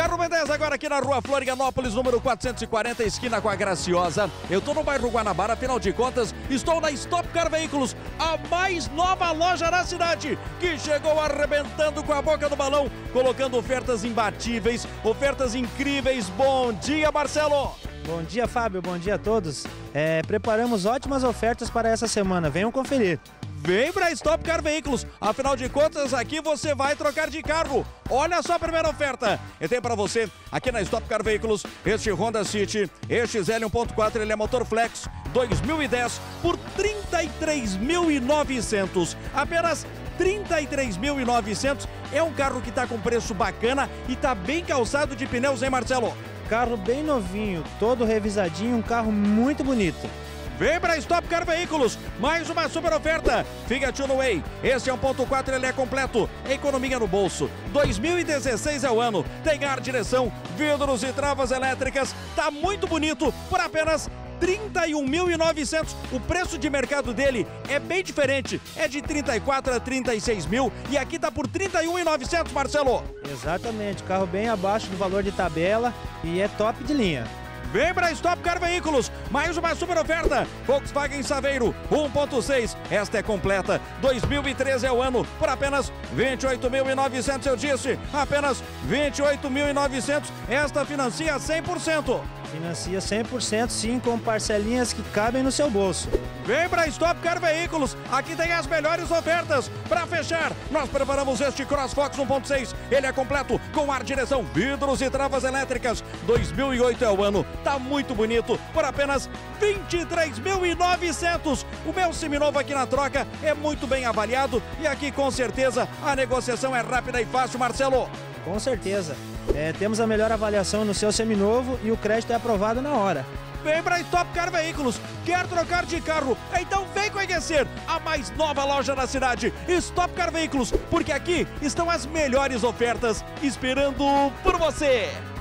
Carro B10 agora aqui na rua Florianópolis, número 440, esquina com a Graciosa. Eu tô no bairro Guanabara, afinal de contas, estou na Stock Car Veículos, a mais nova loja na cidade, que chegou arrebentando com a boca do balão, colocando ofertas imbatíveis, ofertas incríveis. Bom dia, Marcelo! Bom dia, Fábio, bom dia a todos. Preparamos ótimas ofertas para essa semana, venham conferir. Vem para Stock Car Veículos, afinal de contas aqui você vai trocar de carro. Olha só a primeira oferta, eu tenho para você aqui na Stock Car Veículos este Honda City EXL 1.4, ele é motor flex 2010 por 33.900, apenas 33.900. É um carro que está com preço bacana e está bem calçado de pneus, hein, Marcelo? Carro bem novinho, todo revisadinho, um carro muito bonito. Vem para Stock Car Veículos, mais uma super oferta. Fiat Uno Way, esse é 1.4, ele é completo, economia no bolso. 2016 é o ano, tem ar, direção, vidros e travas elétricas, tá muito bonito por apenas 31.900. O preço de mercado dele é bem diferente, é de 34 a 36 mil e aqui tá por 31.900, Marcelo. Exatamente, carro bem abaixo do valor de tabela e é top de linha. Vem para Stock Car Veículos, mais uma super oferta. Volkswagen Saveiro 1.6, esta é completa. 2013 é o ano, por apenas 28.900, eu disse, apenas 28.900. Esta financia 100%. Financia 100% sim, com parcelinhas que cabem no seu bolso. Vem para Stock Car Veículos, aqui tem as melhores ofertas. Para fechar, nós preparamos este CrossFox 1.6, ele é completo, com ar, direção, vidros e travas elétricas. 2008 é o ano, tá muito bonito, por apenas 23.900. O meu seminovo aqui na troca é muito bem avaliado e aqui com certeza a negociação é rápida e fácil, Marcelo. Com certeza. Temos a melhor avaliação no seu seminovo e o crédito é aprovado na hora. Vem para Stock Car Veículos, quer trocar de carro? Então vem conhecer a mais nova loja da cidade, Stock Car Veículos, porque aqui estão as melhores ofertas esperando por você.